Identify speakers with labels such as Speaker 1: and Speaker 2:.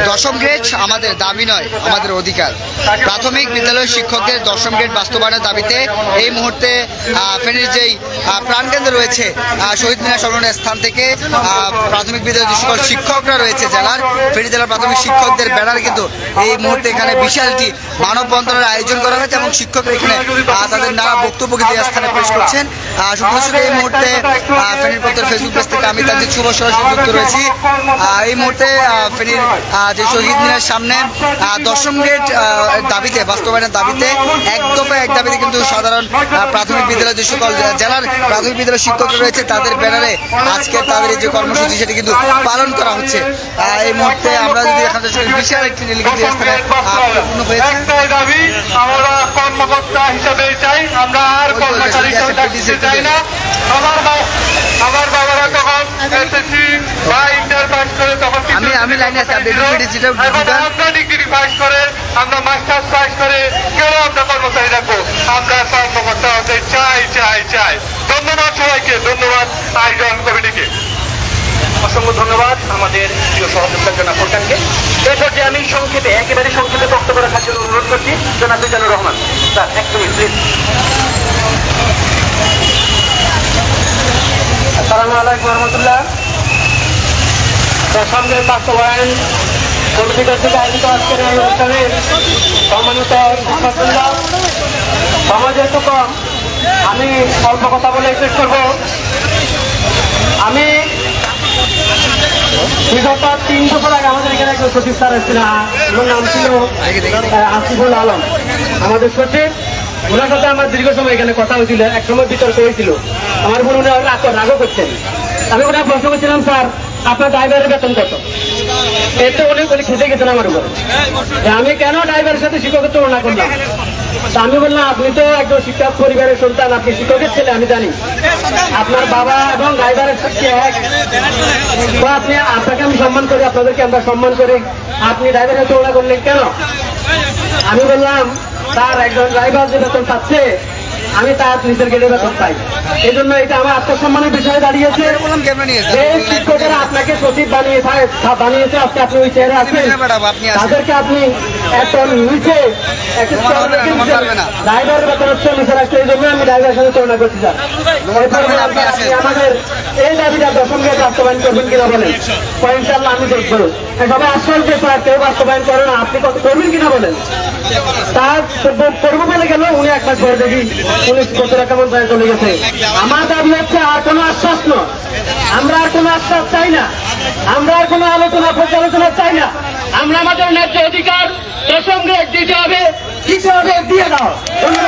Speaker 1: দশম গ্রেড আমাদের দাবি নয়, আমাদের অধিকার। প্রাথমিক বিদ্যালয়ের শিক্ষকদের দশম গ্রেড বাস্তবায়নের দাবিতে এই মুহূর্তে ফেনীর যেই প্রাণকেন্দ্র রয়েছে শহীদ মিনার সংলগ্ন স্থান থেকে প্রাথমিক বিদ্যালয়ের যে সকল শিক্ষকরা রয়েছে জেলার, ফেনী জেলার প্রাথমিক শিক্ষকদের ব্যানারে কিন্তু এই মুহূর্তে এখানে বিশালটি মানববন্ধনের আয়োজন করা হয়েছে এবং শিক্ষকরা এখানে তাদের নানা বক্তব্য কিন্তু এই স্থানে পেশ করছেন। সুপ্রদর্শক, এই মুহূর্তে ফেনীর পত্রের ফেসবুক পেজ থেকে আমি তাদের শুভ সরাসরি যুক্ত রয়েছি। এই মুহূর্তে ফেনীর যে শহীদ মিনার সামনে দশম গ্রেড দাবিতে বাস্তবায়নের দাবিতে এক দফায় এক দাবিতে কিন্তু সাধারণ প্রাথমিক বিদ্যালয় যে সকল জেলার প্রাথমিক বিদ্যালয়ের শিক্ষকরা রয়েছে তাদের ব্যানারে আজকে তাদের এই যে কর্মসূচি সেটি কিন্তু পালন করা হচ্ছে। এই মুহূর্তে আমরা যদি এখানে বিশাল একটি রেলি কিন্তু স্থানে পূর্ণ হয়েছে।
Speaker 2: আমরা কর্মকর্তা হিসাবে চাই, আমরা আর কর্মচারী চাই না। আমার বাবারা তখন এসএসসি বা ইন্টার পাস করে তখন
Speaker 1: আমি লাইনে আছি,
Speaker 2: আমরা ডিগ্রি পাস করে আমরা মাস্টার্স পাস করে কেন আমরা কর্মচারী রাখবো? আমরা কর্মকর্তা হতে চাই চাই চাই। ধন্যবাদ সবাইকে, ধন্যবাদ আয়োজন কমিটিকে, অসংখ্য ধন্যবাদ আমাদের প্রিয় সহযোগিতার জন্য প্রধানকে। এরপর যে আমি সংক্ষেপে একেবারে সংক্ষেপে বক্তব্য রাখার জন্য অনুরোধ করছি জনাব মিজানুর রহমান স্যার, এক মিনিট প্লিজ। আসসালামু আলাইকুম রহমতুল্লাহ। দশম গ্রেড বাস্তবায়ন কমিটি কর্তৃক আয়োজিত আজকের এই অনুষ্ঠানে সম্মানিত শিক্ষকবৃন্দ, সময় যেহেতু কম আমি অল্প কথা বলে শেষ করব। আমি বিগত 3 বছর আগে আমাদের এখানে একজন সচিব স্যার এসেছিল, ওর নাম ছিল আসিফুল আলম, আমাদের সচিব। ওনার সাথে আমার দীর্ঘ সময় এখানে কথা হয়েছিল, এক সময় বিতর্ক হয়েছিল। আমার বোন উনি রাগও করছেন। আমি ওনার প্রশ্ন করছিলাম, স্যার আপনার ড্রাইভারের বেতন কত? এতে উনি খেতে গেছেন আমার উপর, আমি কেন ড্রাইভারের সাথে শিক্ষকের তুলনা করলাম। আমি বললাম, আপনি তো একজন শিক্ষক পরিবারের সন্তান, আপনি শিক্ষকের ছেলে, আমি জানি আপনার বাবা এবং ড্রাইভারের সাথে এক। আপনি আপনাকে আমি সম্মান করি, আপনাদেরকে আমরা সম্মান করি, আপনি ড্রাইভারের তুলনা করলেন কেন? আমি বললাম, তার একজন ড্রাইভার যে বেতন পাচ্ছে আমি তার নিজের গেলে বেতন পাই, এই জন্য এটা আমার আত্মসম্মানের বিষয়ে দাঁড়িয়েছে। শিক্ষকেরা আপনাকে সচিব বানিয়েছে আজকে আপনি ওই চেহারা আছেন, তাদেরকে আপনি এত নিচে ড্রাইভারের বেতন হচ্ছে নিচে রাখছে, এই জন্য আমি ড্রাইভারের সাথে তুলনা করতে চাই। আমাদের এই দাবিটা দশম গ্রেড বাস্তবায়ন করবেন কিনা বলেন? ইনশাআল্লাহ আমি দেখবো। সবাই আশ্বাস দিয়ে স্যার কেউ বাস্তবায়ন করে না, আপনি করবেন কিনা বলেন? তার করবো বলে গেল, উনি এক মাস পরে দেখি পুলিশ কতটা কেমন চলে গেছে। আমার দাবি হচ্ছে আর কোনো আশ্বাস নয়, আমরা আর কোনো আশ্বাস চাই না, আমরা আর কোনো আলোচনা পর্যালোচনা চাই না। আমরা আমাদের ন্যায্য অধিকার দশম গ্রেড দিতে হবে, দিয়ে দাও।